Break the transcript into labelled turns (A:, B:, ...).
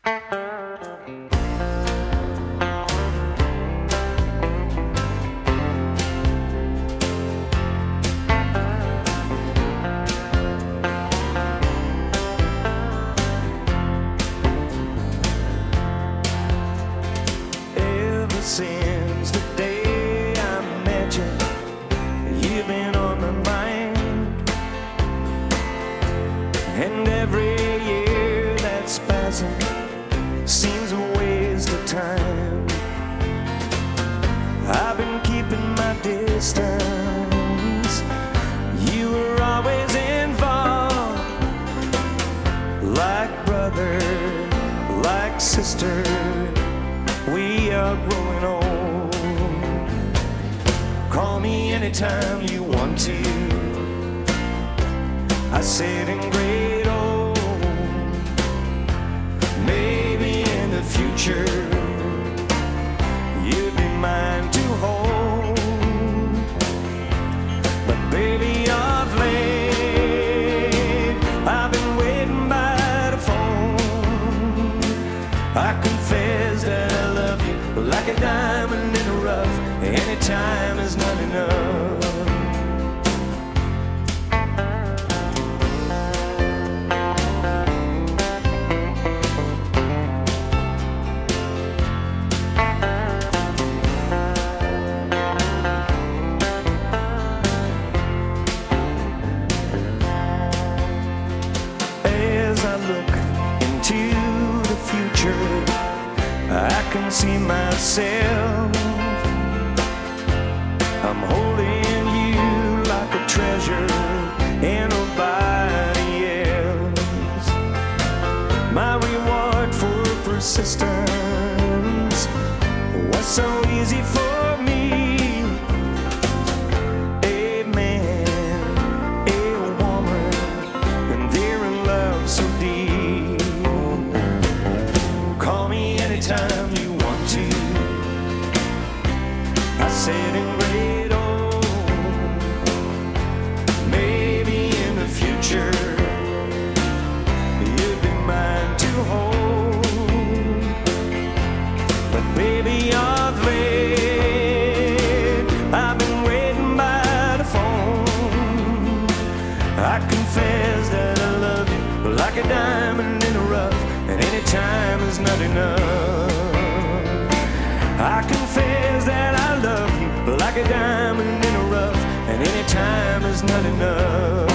A: Since the day I met you, you've been on my mind. And every year that's passing seems a waste of time. I've been keeping my distance. You were always involved, like brother, like sister. We are growing old. Call me anytime you want to. I sit in great old. Maybe in the future you'd be mine to hold. But baby, of late I've been waiting by the phone. I confess that I love you like a diamond in the rough. Any time is not enough. As I look into the future, I can see myself. I'm holding you like a treasure and nobody else. My reward for persistence was so easy for me. A man, a woman, and they're in love so deep. Call me anytime you want to. I said in great old. Maybe in the future you'd be mine to hold. But baby, of late I've been waiting by the phone. I confess that I love you like a diamond in the rough, and any time is not enough. I confess that I love you like a diamond in the rough, and any time is not enough.